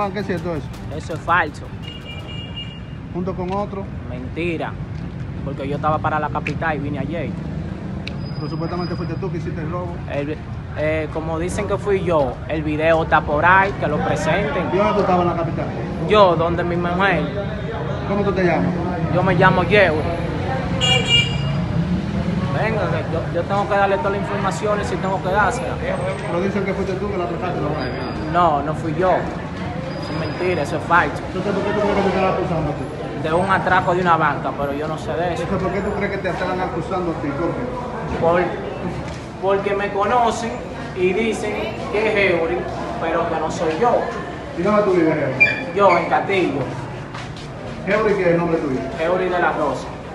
banca, ¿es cierto eso? Eso es falso. Junto con otro, Mentira. Porque yo estaba para la capital y vine ayer. pero supuestamente fuiste tú que hiciste el robo. Como dicen que fui yo, el video está por ahí, que lo presenten. ¿Y dónde tú estabas en la capital? Yo, donde mi mujer, ¿Cómo tú te llamas? yo me llamo Yeuri. Venga, que yo tengo que darle todas las informaciones si tengo que dársela. Pero dicen que fuiste tú que la atracaste la banca. No fui yo. Eso es mentira, eso es falso. Entonces, ¿por qué tú crees que te están acusando a ti? De un atraco de una banca, pero yo no sé de eso. Entonces, ¿por qué tú crees que te están acusando a ti? ¿Por qué? Porque me conocen y dicen que es Eury, pero que no soy yo. ¿Y dónde tú vives, Eury? Yo en Castillo, Eury, ¿qué es el nombre tuyo? Eury de la Rosa.